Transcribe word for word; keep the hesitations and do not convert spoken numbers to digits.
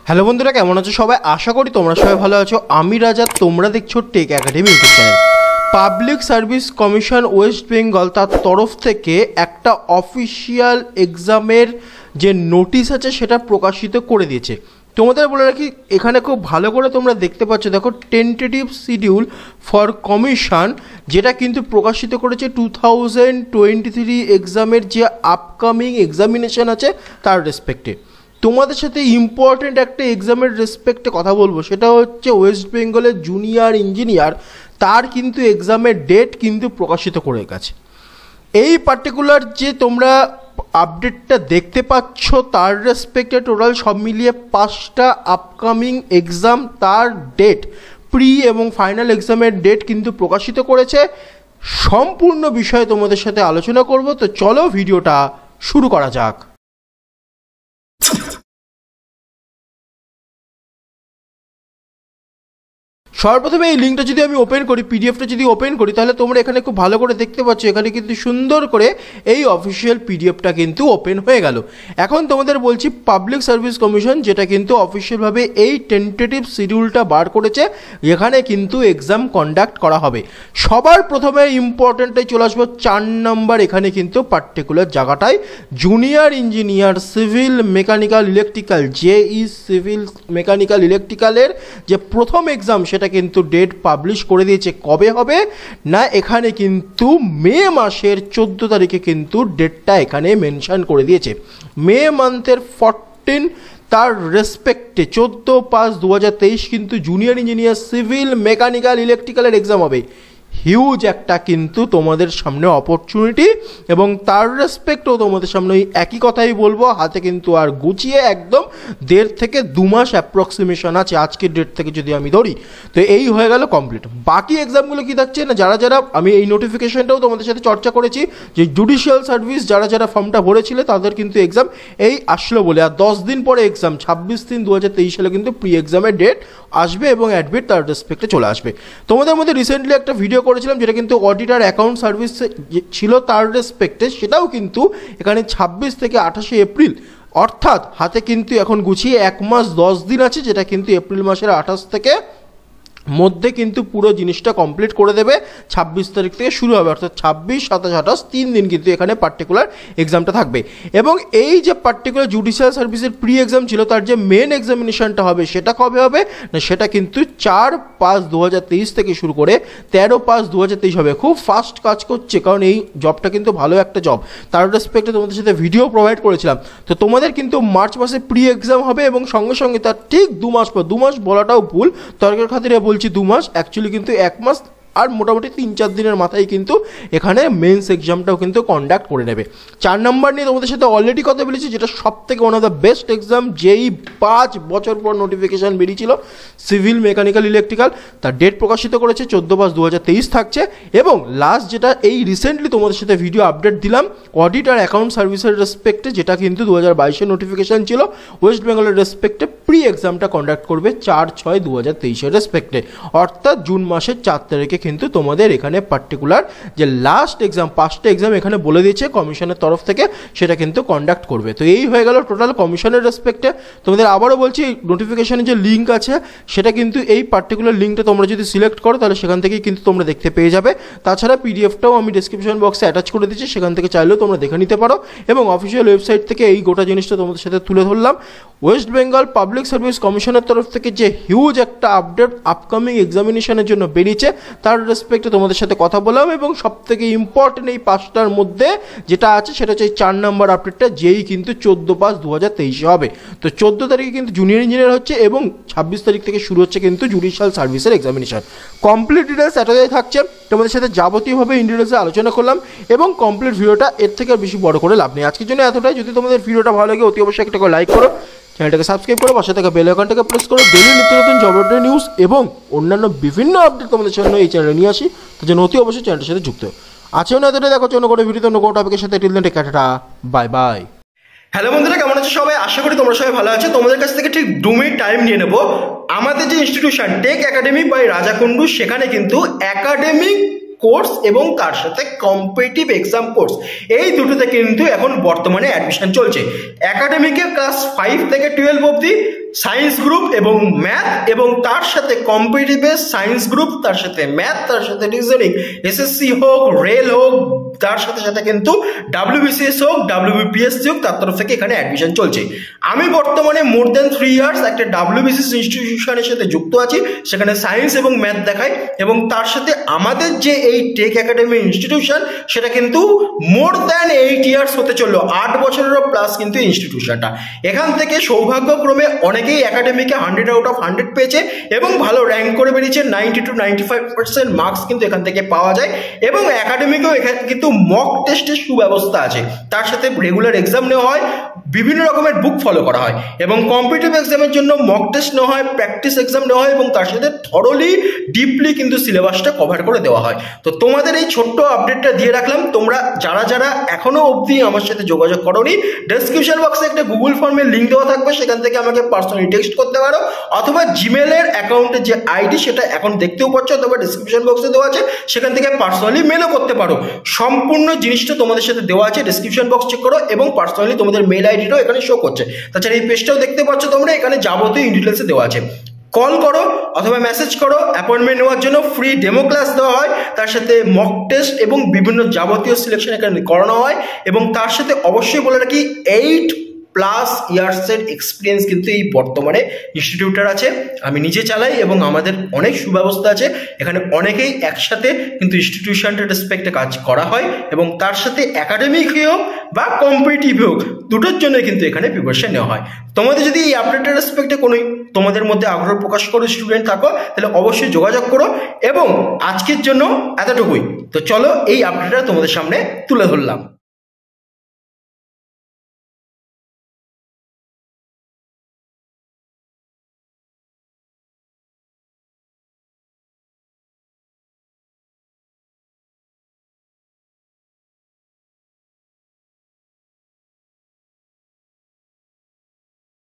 Hello বন্ধুরা, কেমন আছো সবাই? আশা করি তোমরা সবাই ভালো আছো। আমি রাজা, তোমরা দেখছো tech academy YouTube channel. Public service commission West Bengal তার তরফ থেকে একটা অফিসিয়াল এক্সামের যে নোটিশ আছে সেটা প্রকাশিত করে দিয়েছে। তোমাদের বলে রাখি, এখানে খুব ভালো করে তোমরা দেখতে পাচ্ছ, দেখো টেন্টেটিভ শিডিউল ফর কমিশন, যেটা কিন্তু প্রকাশিত করেছে টু থাউজেন্ড টোয়েন্টি থ্রি এক্সামের যে আপকামিং এক্সামিনেশন আছে তার রেসপেক্টে। তোমাদের সাথে ইম্পর্টেন্ট একটা এক্সামের রেসপেক্টে কথা বলবো, সেটা হচ্ছে ওয়েস্ট বেঙ্গলের জুনিয়র ইঞ্জিনিয়ার, তার কিন্তু এক্সামের ডেট কিন্তু প্রকাশিত করে গেছে। এই পার্টিকুলার যে তোমরা আপডেটটা দেখতে পাচ্ছ তার রেসপেক্টে টোটাল সব মিলিয়ে পাঁচটা আপকামিং এক্সাম, তার ডেট, প্রি এবং ফাইনাল এক্সামের ডেট কিন্তু প্রকাশিত করেছে। সম্পূর্ণ বিষয়ে তোমাদের সাথে আলোচনা করব, তো চলো ভিডিওটা শুরু করা যাক। সর্বপ্রথমে এই লিঙ্কটা যদি আমি ওপেন করি, পিডিএফটা যদি ওপেন করি, তাহলে তোমরা এখানে খুব ভালো করে দেখতে পাচ্ছ, এখানে কিন্তু সুন্দর করে এই অফিসিয়াল পিডিএফটা কিন্তু ওপেন হয়ে গেল। এখন তোমাদের বলছি, পাবলিক সার্ভিস কমিশন যেটা কিন্তু অফিসিয়ালভাবে এই টেন্টেটিভ শিডিউলটা বার করেছে, এখানে কিন্তু এক্সাম কন্ডাক্ট করা হবে। সবার প্রথমে ইম্পর্টেন্টটাই চলে আসবো চার নাম্বার, এখানে কিন্তু পার্টিকুলার জায়গাটায় junior engineer civil mechanical electrical, J E civil mechanical ইলেকট্রিক্যালের যে প্রথম এক্সাম সেটা কিন্তু ডেট পাবলিশ করে দিয়েছে। কবে হবে না, এখানে কিন্তু মে মাসের চোদ্দ তারিখে কিন্তু ডেটটা এখানে মেনশন করে দিয়েছে। মে মান্থের ফোরটিন তার রেসপেক্টে চোদ্দো পাঁচ দু হাজার তেইশ কিন্তু জুনিয়র ইঞ্জিনিয়ার সিভিল মেকানিক্যাল ইলেকট্রিক্যালের এক্সাম হবে। হিউজ একটা কিন্তু তোমাদের সামনে অপরচুনিটি, এবং তার রেসপেক্টও তোমাদের সামনে একই কথাই বলবো, হাতে কিন্তু আর গুছিয়ে একদম দেড় থেকে দু মাস অ্যাপ্রক্সিমেশন আছে আজকের ডেট থেকে যদি আমি ধরি। তো এই হয়ে গেল কমপ্লিট। বাকি এক্সামগুলো কী থাকছে না, যারা যারা আমি এই নোটিফিকেশনটাও তোমাদের সাথে চর্চা করেছি যে জুডিশিয়াল সার্ভিস যারা যারা ফর্মটা ভরেছিলে তাদের কিন্তু এক্সাম এই আসলো বলে, আর দশ দিন পরে এক্সাম ছাব্বিশ তিন দু হাজার তেইশ সালে কিন্তু প্রি এক্সামের ডেট আসবে এবং অ্যাডমিট তার রেসপেক্টে চলে আসবে। তোমাদের মধ্যে রিসেন্টলি একটা ভিডিও করেছিলাম যেটা কিন্তু অডিটার অ্যাকাউন্ট সার্ভিস ছিল তার রেসপেক্টে, সেটাও কিন্তু এখানে ছাব্বিশ থেকে আঠাশে এপ্রিল, অর্থাৎ হাতে কিন্তু এখন গুছিয়ে এক মাস দশ দিন আছে, যেটা কিন্তু এপ্রিল মাসের আঠাশ থেকে মধ্যে কিন্তু পুরো জিনিসটা কমপ্লিট করে দেবে। ছাব্বিশ তারিখ থেকে শুরু হবে, অর্থাৎ ছাব্বিশ সাতাশ আঠাশ তিন দিন কিন্তু এখানে পার্টিকুলার এক্সামটা থাকবে। এবং এই যে পার্টিকুলার জুডিশিয়াল সার্ভিসের প্রি এক্সাম ছিল তার যে মেন এক্সামিনেশনটা হবে সেটা কবে হবে না, সেটা কিন্তু চার পাঁচ দু হাজার তেইশ থেকে শুরু করে তেরো পাঁচ দু হাজার তেইশ হবে। খুব ফাস্ট কাজ করছে, কারণ এই জবটা কিন্তু ভালো একটা জব, তার রেসপেক্টে তোমাদের সাথে ভিডিও প্রোভাইড করেছিলাম। তো তোমাদের কিন্তু মার্চ মাসে প্রি এক্সাম হবে এবং সঙ্গে সঙ্গে তার ঠিক দু মাস পর, দু মাস বলাটাও ভুল, তর্কের খাতিরে বলছি দু মাস, অ্যাকচুয়ালি কিন্তু এক মাস আর মোটামুটি তিন চার দিনের মাথায় কিন্তু এখানে মেন্স এক্সামটাও কিন্তু কন্ডাক্ট করে নেবে। চার নম্বর নিয়ে তোমাদের সাথে অলরেডি কথা বলেছি, যেটা সব থেকে one of the best exam, যেই পাঁচ বছর পর নোটিফিকেশান বেরিয়েছিল সিভিল মেকানিক্যাল ইলেকট্রিক্যাল, তার ডেট প্রকাশিত করেছে চোদ্দো পাঁচ দু হাজার তেইশ থাকছে। এবং লাস্ট যেটা এই রিসেন্টলি তোমাদের সাথে ভিডিও আপডেট দিলাম অডিট আর অ্যাকাউন্ট সার্ভিসের রেসপেক্টে, যেটা কিন্তু দু হাজার বাইশের নোটিফিকেশান ছিল, ওয়েস্ট বেঙ্গলের রেসপেক্টে প্রি এক্সামটা কন্ডাক্ট করবে চার ছয় দু হাজার তেইশের রেসপেক্টে, অর্থাৎ জুন মাসের চার তারিখে কিন্তু তোমাদের এখানে পার্টিকুলার যে লাস্ট এক্সাম, পাঁচটা এক্সাম এখানে বলে দিয়েছে কমিশনের তরফ থেকে, সেটা কিন্তু কন্ডাক্ট করবে। তো এই হয়ে গেল টোটাল কমিশনের রেসপেক্টে। তোমাদের আবারও বলছি, নোটিফিকেশনের যে লিঙ্ক আছে সেটা কিন্তু এই পার্টিকুলার লিঙ্কটা তোমরা যদি সিলেক্ট করো তাহলে সেখান থেকেই কিন্তু তোমরা দেখতে পেয়ে যাবে। তাছাড়া পিডিএফটাও আমি ডিসক্রিপশন বক্সে অ্যাটাচ করে দিচ্ছি, সেখান থেকে চাইলেও তোমরা দেখে নিতে পারো। এবং অফিসিয়াল ওয়েবসাইট থেকে এই গোটা জিনিসটা তোমাদের সাথে তুলে ধরলাম। ওয়েস্ট বেঙ্গল পাবলিক সার্ভিস কমিশনের তরফ থেকে যে হিউজ একটা আপডেট আপকামিং এক্সামিনেশনের জন্য বেরিয়েছে তার রেসপেক্টে তোমাদের সাথে কথা বললাম। এবং সব থেকে ইম্পর্টেন্ট এই পাঁচটার মধ্যে যেটা আছে সেটা হচ্ছে এই চার নাম্বার আপডেটটা, যেই কিন্তু চোদ্দো পাঁচ দু হাজার তেইশে হবে। তো চোদ্দো তারিখে কিন্তু জুনিয়র ইঞ্জিনিয়ার হচ্ছে এবং ছাব্বিশ তারিখ থেকে শুরু হচ্ছে কিন্তু জুডিশিয়াল সার্ভিসের এক্সামিনেশন। কমপ্লিট ডিটেলস এতটাই থাকছে, তোমাদের সাথে যাবতীয়ভাবে ইন ডিটেলসে আলোচনা করলাম এবং কমপ্লিট ভিডিওটা এর থেকে আর বেশি বড় করে লাভ নেই। আজকের জন্য এতটাই। যদি তোমাদের ভিডিওটা ভালো লাগে অতি অবশ্যই একটা করে লাইক করো, চ্যানেলটাকে সাবস্ক্রাইব করো, পাশে থাকা বেল আইকনটাকে প্রেস করো। ডেইলি নিত্য নতুন জব আপডেট নিউজ এবং অন্যান্য বিভিন্ন আপডেট তোমাদের সামনে এই চ্যানেলে নিয়ে আসি, তার জন্য অতি অবশ্যই চ্যানেলটার সাথে যুক্ত আছেও না। এতটাই, দেখো অন্য কোনো ভিডিওতে অন্য কোনো টপিকের সাথে। Till then take care, bye bye. Hello বন্ধুরা, কেমন আছো সবাই? আশা করি তোমরা সবাই ভালো আছো। তোমাদের কাছ থেকে ঠিক দু মিনিট টাইম নিয়ে নেবো। আমাদের যে ইনস্টিটিউশন টেক একাডেমি বাই রাজা কুন্ডু, সেখানে কিন্তু একাডেমিক কোর্স এবং তার সাথে কম্পিটিটিভ এক্সাম কোর্স এই দুটোতে কিন্তু এখন বর্তমানে অ্যাডমিশন চলছে। একাডেমিকে ক্লাস ফাইভ থেকে টুয়েলভ অবধি, সায়েন্স গ্রুপ এবং ম্যাথ, এবং তার সাথে কম্পিটিটিভ সায়েন্স গ্রুপ, তার সাথে ম্যাথ, তার সাথে রিজনিং, এসএসসি হোক, রেল হোক, তার সাথে সাথে কিন্তু ডাব্লিউবিসিএস হোক, ডাব্লিউবিপিএসসি হোক, তার তরফ থেকে এখানে অ্যাডমিশন চলছে। আমি বর্তমানে মোর দেন থ্রি ইয়ার্স একটা ডাব্লিউবিসিএস ইনস্টিটিউশনের সাথে যুক্ত আছি, সেখানে সায়েন্স এবং ম্যাথ দেখায়, এবং তার সাথে আমাদের যে এই টেক একাডেমি ইনস্টিটিউশন সেটা কিন্তু মোর দেন এইট ইয়ার্স হতে চললো, আট বছরেরও প্লাস কিন্তু ইনস্টিটিউশনটা। এখান থেকে সৌভাগ্যক্রমে অনেকেই একাডেমিকে হান্ড্রেড আউট অফ হান্ড্রেড পেয়েছে এবং ভালো র্যাঙ্ক করে বেরিয়েছে, ninety two ninety five percent marks কিন্তু এখান থেকে পাওয়া যায়, এবং একাডেমিকেও এখানে কিন্তু মক টেস্টের সুব্যবস্থা আছে, তার সাথে রেগুলার এক্সাম নেওয়া হয়, বিভিন্ন রকমের বুক ফলো করা হয়, এবং কম্পিটিটিভ এক্সামের জন্য মক টেস্ট নেওয়া হয়, প্র্যাকটিস এক্সাম নেওয়া হয়, এবং তার সাথে থরলি ডিপলি কিন্তু সিলেবাসটা কভার করে দেওয়া হয়। তো তোমাদের এই ছোট্ট আপডেটটা দিয়ে রাখলাম। তোমরা যারা যারা এখনো অবধি আমার সাথে যোগাযোগ করোনি, ডেসক্রিপশন বক্সে একটা গুগল ফর্মের লিঙ্ক দেওয়া থাকবে, সেখান থেকে আমাকে পার্সোনালি টেক্সট করতে পারো, অথবা জিমেলের অ্যাকাউন্টের যে আইডি সেটা এখন দেখতেও পাচ্ছ, অথবা ডেসক্রিপশন বক্সে দেওয়া আছে, সেখান থেকে পার্সোনালি মেলও করতে পারো। সম্পূর্ণ জিনিসটা তোমাদের সাথে দেওয়া আছে, ডেসক্রিপশন বক্স চেক করো, এবং পার্সোনালি তোমাদের মেল আইডিটাও এখানে শো করছে। তাছাড়া এই পেজটাও দেখতে পাচ্ছ তোমরা, এখানে যাবতীয় ডিটেলসে দেওয়া আছে। কল করো অথবা মেসেজ করো, অ্যাপয়েন্টমেন্ট নেওয়ার জন্য ফ্রি ডেমো ক্লাস দেওয়া হয়, তার সাথে মক টেস্ট এবং বিভিন্ন যাবতীয় সিলেকশন এখানে করানো হয়, এবং তার সাথে অবশ্যই বলে রাখি এইট প্লাস ইয়ার্সের এক্সপিরিয়েন্স কিন্তু এই বর্তমানে ইনস্টিটিউটার আছে, আমি নিজে চালাই, এবং আমাদের অনেক সুব্যবস্থা আছে। এখানে অনেকেই একসাথে কিন্তু ইনস্টিটিউশনটার রেসপেক্টে কাজ করা হয়, এবং তার সাথে একাডেমিক হোক বা কম্পিটিটিভ হোক, দুটোর জন্য কিন্তু এখানে প্রিপারেশন নেওয়া হয়। তোমাদের যদি এই আপডেটের রেসপেক্টে কোনো তোমাদের মধ্যে আগ্রহ প্রকাশ করো স্টুডেন্ট থাকো, তাহলে অবশ্যই যোগাযোগ করো, এবং আজকের জন্য এতটুকুই। তো চলো এই আপডেটটা তোমাদের সামনে তুলে ধরলাম।